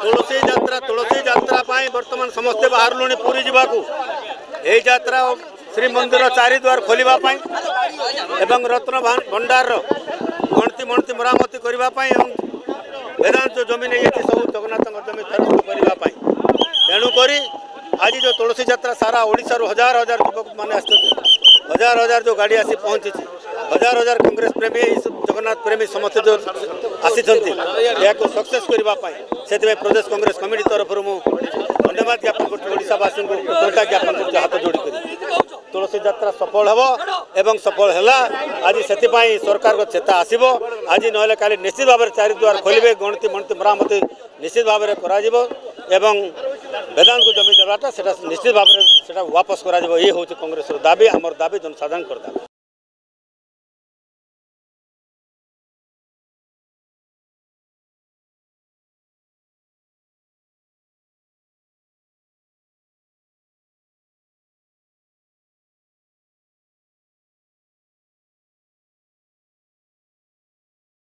तुलसी यात्रा बर्तमान समस्ते बाहर लुणी पूरी जावाक यही यात्रा श्रीमंदिर चारि द्वार खोलिबा एवं रत्न भंडार गणती मणती मरामती करने वेदांत जो जमीन है सब जगन्नाथ जमीन फेरस्त करने तेणुक आज जो तुलसी यात्रा सारा ओडिशा हजार हजार युवक मैंने हजार हजार जो गाड़ी आसी पहुंची हजार हजार कांग्रेस प्रेमी जगन्नाथ प्रेमी समस्त जो आसी सक्सेस करने से प्रदेश कांग्रेस कमिटी तरफ धन्यवाद ज्ञापन करवासी को कृतज्ञता ज्ञापन कर हाथ जोड़ी तुलसी यात्रा सफल हम एवं सफल है आज से सरकार को चेता आसो आज ना काली निश्चित भाव में चारि द्वार खोलिए गणती मणती मरामती निश्चित भाव में एवं वेदांत को जमी देवाटा निश्चित भाव में वापस कर ये हूँ कांग्रेस दाबी आमर दाबी जनसाधारण कर दाबी।